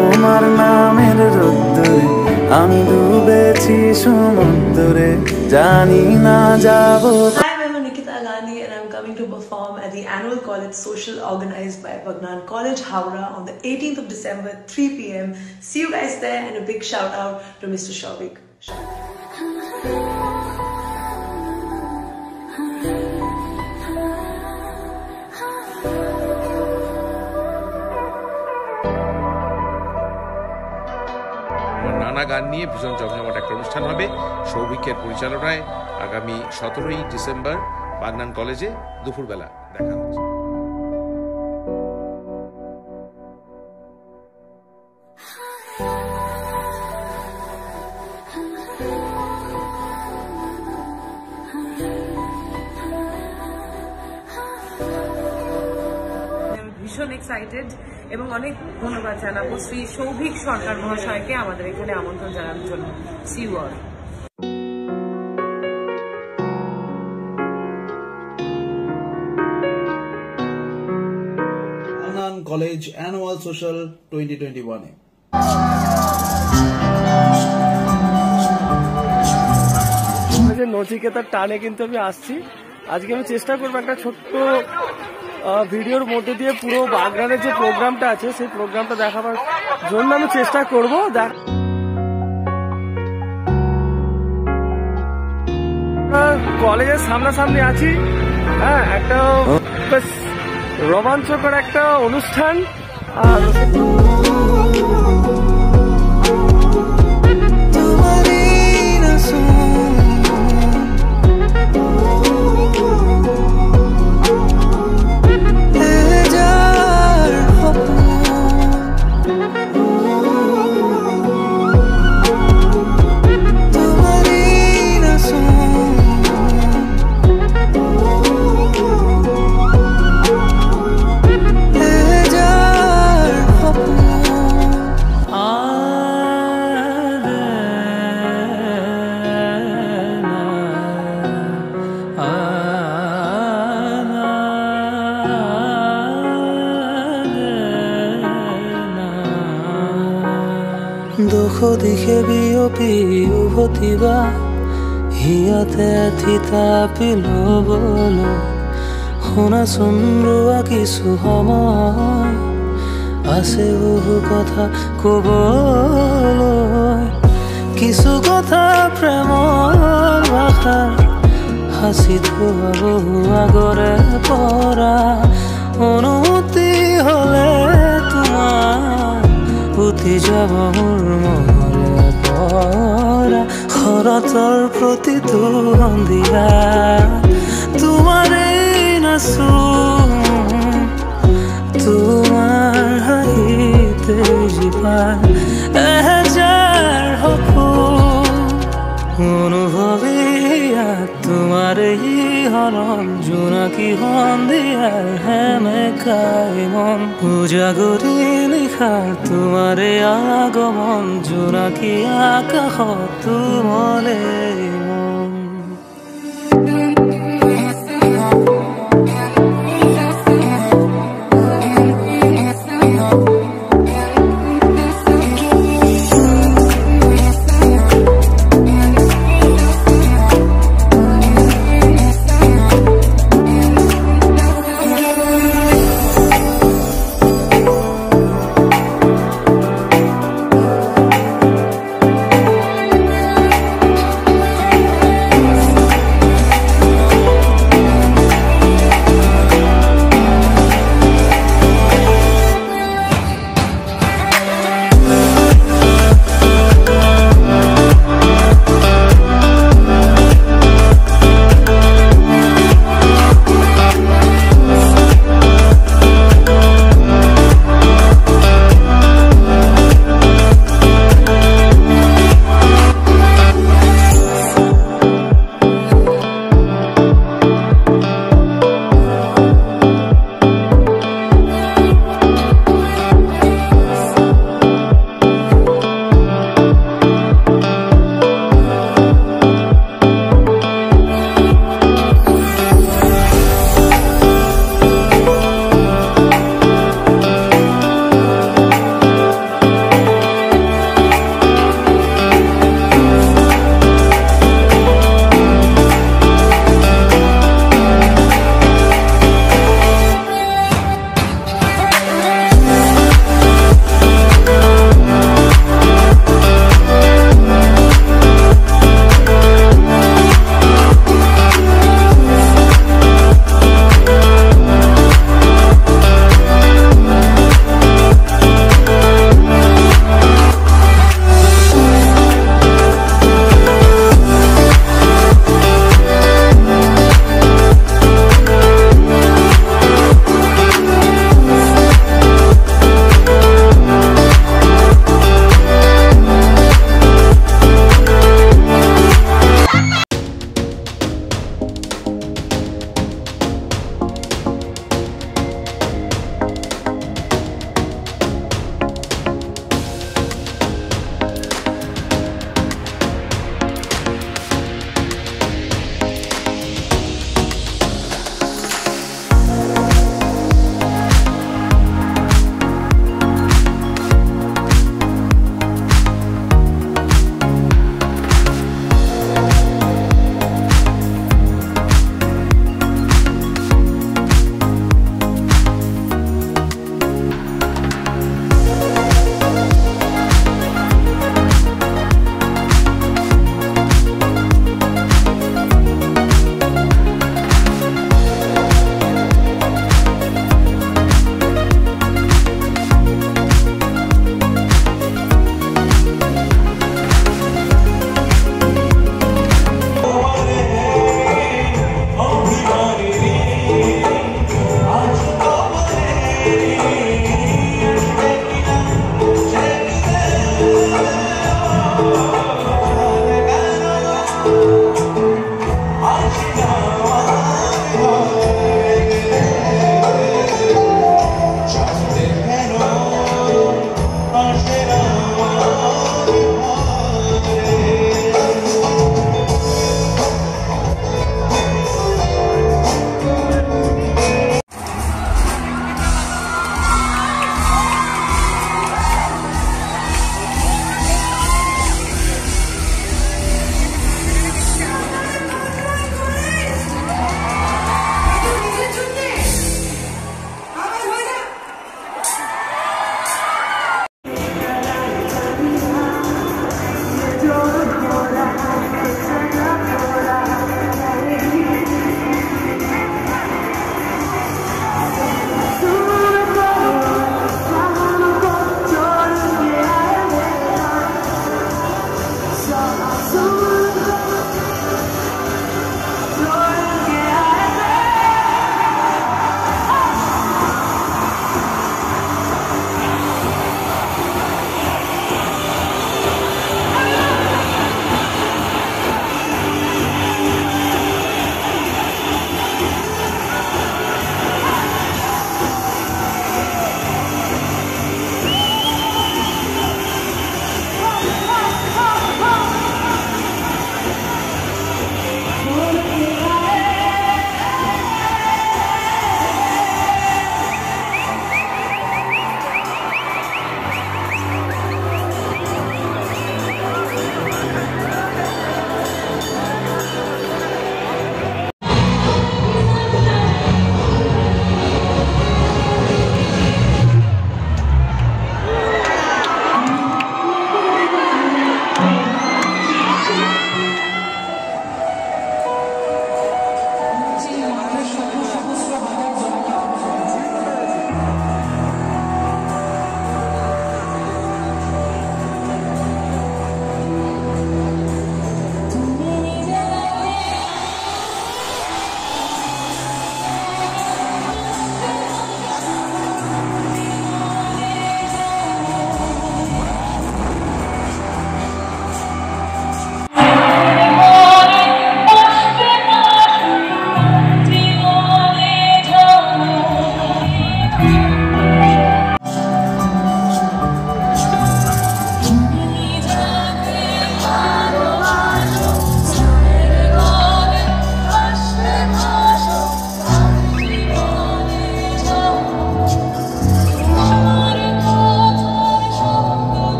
তোমার নামের রোদ্দুরে আমি ডুবেছি সমুদ্রে জানি না যাব। And I'm coming to perform at the annual college social organized by Bagnan College, Howrah on the 18th of December, 3 p.m. See you guys there, and a big shout out to Mr. Shavik. নানা গান নিয়ে ভীষণ জমজমাট একটা অনুষ্ঠান হবে সৌভিকের পরিচালনায় আগামী 17ই ডিসেম্বর বাগনান কলেজে দুপুরবেলা দেখা হচ্ছে। ভীষণ এক্সাইটেড এবং অনেক ধন্যবাদ জানাবো শ্রী সৌভিক সরকার মহাশয়কে আমাদের এখানে আমন্ত্রণ জানানোর জন্য। See you all. Bagnan College Annual Social 2021 এ নচিকেতার টানে কিন্তু আমি আসছি। আজকে আমি চেষ্টা করবো একটা ছোট্ট ভিডিওর মধ্যে দিয়ে পুরো বাগনানের যে প্রোগ্রামটা আছে সেই প্রোগ্রামটা দেখাবার জন্য আমি চেষ্টা করবো। কলেজের সামনাসামনি আছি, হ্যাঁ, একটা বেশ রোমাঞ্চকর একটা অনুষ্ঠান। আর দুখ দিখে বিয়পি উভতিবা হিয়াতে থিতা পিলো বলো শুনাচোন ৰোৱা কিছু সময় আছে বহু কথা ক'বলৈ, কিছু কথা প্ৰেমৰ ভাষা সাঁচি থোৱা বহু আগৰে পৰা অনুমতি হ'লে তোমাৰ উঠি যাব মোৰ মনৰে পৰা শৰতৰ প্ৰতিটো সন্ধিয়া তোমাৰে নাচোন তোমাৰ হাঁহিতে জীপাল এহেজাৰ সপোন অনুভৱে তোমাৰে হৰণ জোনাকী সন্ধিয়াৰ সেমেকাই মন উজাগৰি নিশাৰ তোমাৰে আগমন জোনাকী আকাশত তুমলে